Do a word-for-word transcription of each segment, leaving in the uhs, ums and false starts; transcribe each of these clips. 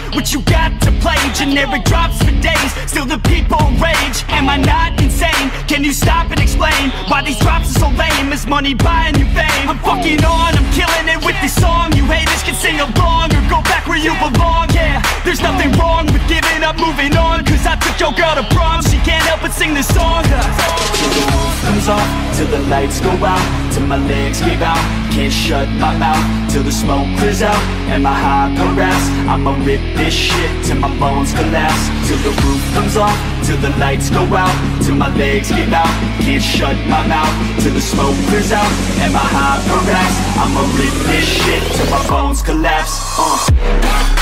what you got to play. Generic drops for days, still the people rage. Am I not insane? Can you stop and explain why these drops are so lame? Is money buying you fame? I'm fucking on, I'm killing it with this song. You haters can sing along or go back where you belong. Yeah, there's nothing wrong with giving up, moving on. Cause I took your girl to prom, she can't help but sing this song. Till the roof comes off, till the lights go out, till my legs give out, can't shut my mouth, till the smoke clears out, and my high harass. I'ma rip this shit till my bones collapse. Till the roof comes off, till the lights go out, till my legs give out, can't shut my mouth, till the smoke clears out, and my high harass. I'ma rip this shit till my bones collapse. uh.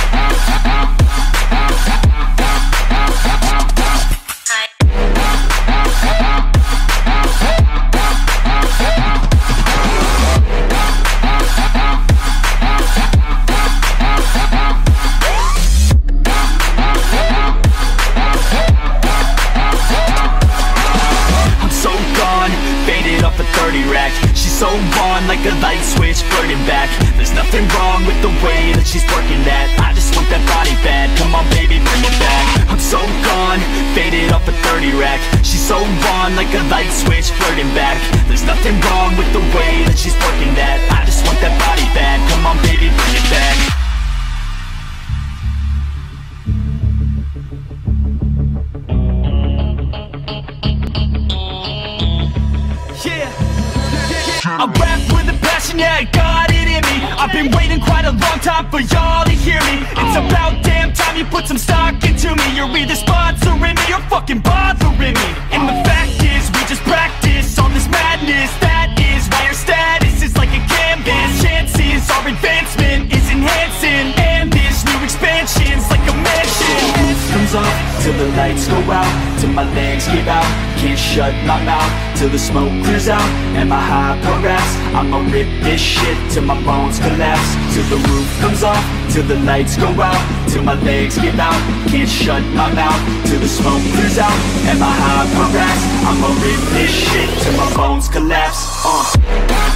She's so on, like a light switch, flirting back. There's nothing wrong with the way that she's working that. I just want that body bad, come on baby, bring it back. I'm so gone, faded off a thirty rack. She's so on, like a light switch, flirting back. There's nothing wrong with the way that she's working that. I just want that body bad, come on baby, bring it back. I rap with a passion, yeah, I got it in me. I've been waiting quite a long time for y'all to hear me. It's about damn time you put some stock into me. You're either sponsoring me or fucking bothering me. And the fact is, we just practice all this madness. That is why our status is like a canvas. Chances our advancement is enhancing, and this new expansion's like a mansion. Roof comes off, till the lights go out, till my legs give out, can't shut my mouth, till the smoke clears out, and my high harass. I'ma rip this shit till my bones collapse. Till the roof comes off, till the lights go out, till my legs give out, can't shut my mouth, till the smoke clears out, and my high harass. I'ma rip this shit till my bones collapse. uh.